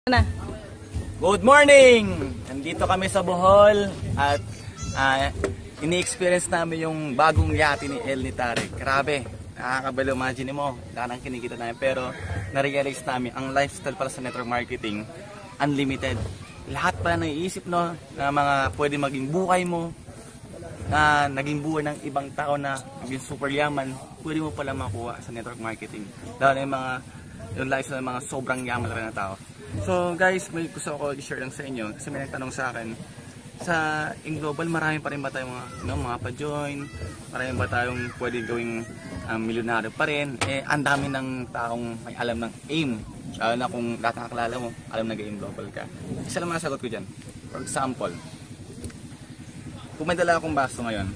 Na. Good morning! Nandito kami sa Bohol at ini-experience namin yung bagong yate ni El Tarek. Grabe, nakakabalo, imagine mo, lang kinikita namin. Pero na-realize namin, ang lifestyle pala sa network marketing, unlimited. Lahat pala naiisip no, na mga pwede maging buhay mo, na naging buhay ng ibang tao na naging super yaman, pwede mo pala makuha sa network marketing. Dahil yung lifestyle ng mga sobrang yaman na tao. So guys, may gusto ko i-share lang sa inyo kasi may nagtanong sa akin, sa InGlobal marami pa rin ba tayong mga pa-join, marami ba tayong pwede gawing milyonaryo pa rin. Ang dami ng taong may alam ng AIM, lalo na kung lahat ng kakilala mo alam na InGlobal ka. Isa lang masagot ko dyan. For example, kung may dala akong baso ngayon,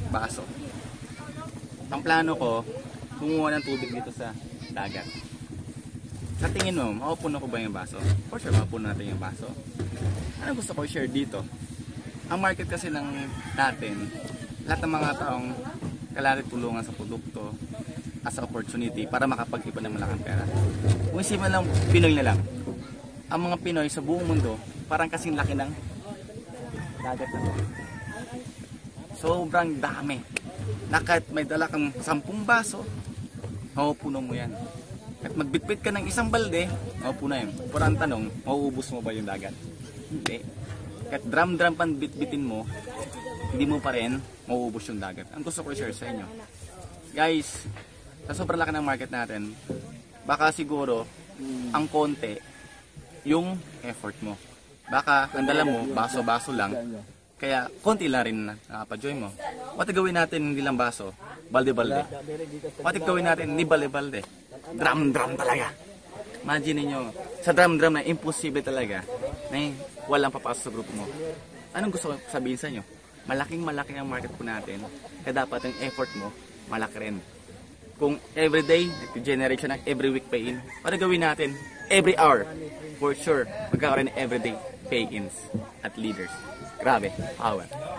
ang plano ko kumuha ng tubig dito sa dagat. Sa tingin mo, mapupuno ko ba yung baso? For sure, mapupuno natin yung baso. Ano gusto ko i-share dito? Ang market kasi natin, lahat ng mga taong kailangan tulungan sa produkto as opportunity para makapag-ipon ng malaking pera. Kung isipin lang, Pinoy na lang. Ang mga Pinoy sa buong mundo, parang kasing laki ng dagat na to. Sobrang dami. Na kahit may dala kang 10 baso, mapupuno mo yan. At magbitbit ka ng isang balde, mapupuno yun. Pero ang tanong, mauubos mo ba yung dagat? Hindi. Kahit drum-drum pan bitbitin mo, hindi mo pa rin mauubos yung dagat. Ang gusto ko i-share sa inyo, guys, sa sobrang laki ng market natin, baka siguro, ang konti, yung effort mo. Baka, ang dala mo, baso-baso lang, kaya konti lang rin na nakapa-join mo. What gawin natin hindi lang baso, balde-balde. What gawin natin hindi balde-balde, drum-drum talaga. Imagine niyo, sa drum-drum na imposible talaga na walang papasok sa grupo mo. Anong gusto ko sabihin sa inyo? Malaking-malaki ang market po natin, kaya dapat ang effort mo malaki rin. Kung everyday, nag-generate siya ng every week pay-in, para gawin natin every hour, for sure magkakaroon ng everyday pay-ins at leaders. Grabe, power.